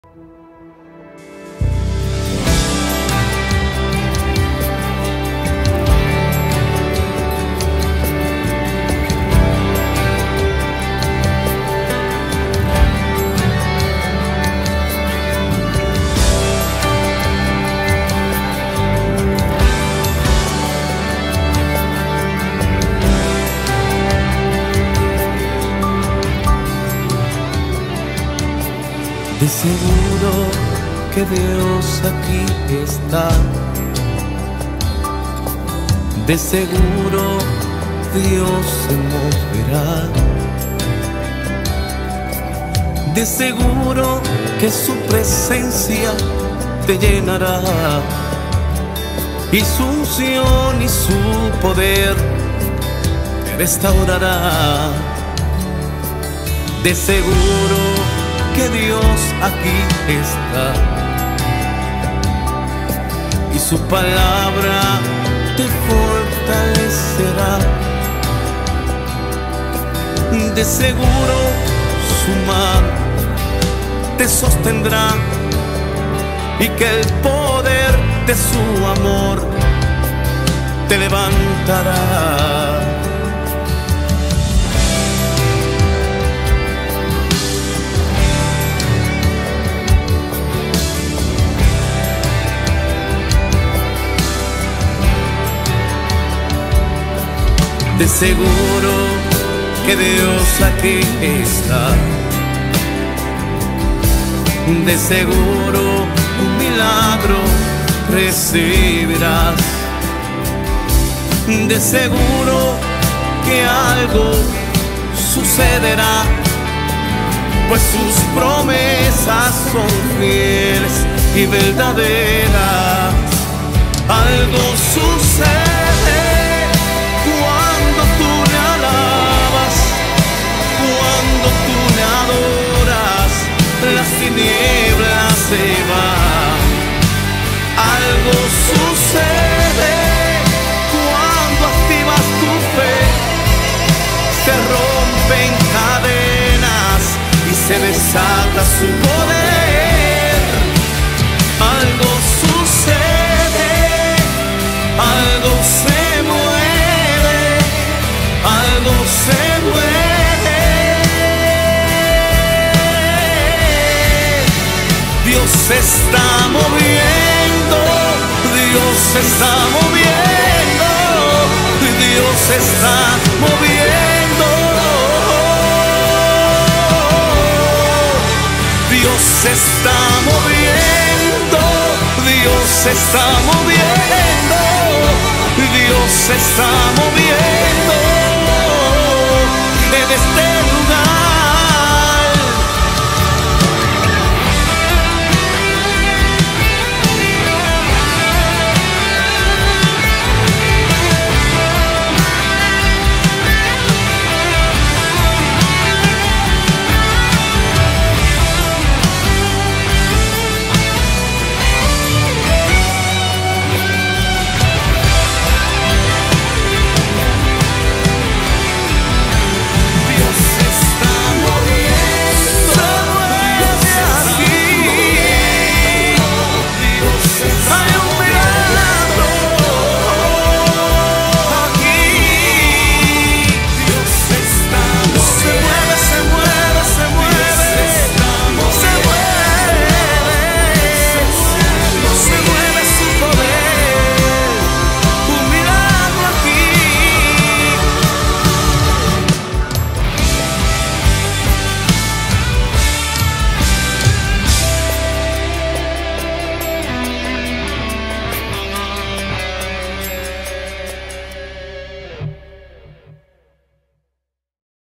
De seguro que Dios aquí está. De seguro Dios se moverá. De seguro que su presencia te llenará, y su unción y su poder te restaurará. De seguro que Dios aquí está, y su palabra te fortalecerá. De seguro su mano te sostendrá, y que el poder de su amor te levantará. De seguro que Dios aquí está. De seguro un milagro recibirás. De seguro que algo sucederá, pues sus promesas son fieles y verdaderas. Algo sucede cuando tú le alabas, cuando tú le adoras, las tinieblas se van. Algo sucede cuando activas tu fe, se rompen cadenas y se desata su poder. Algo sucede, algo se mueve, algo se mueve. Dios se está moviendo, Dios se está moviendo, Dios se está moviendo. Dios se está moviendo, Dios se está moviendo, Dios se está moviendo en este lugar.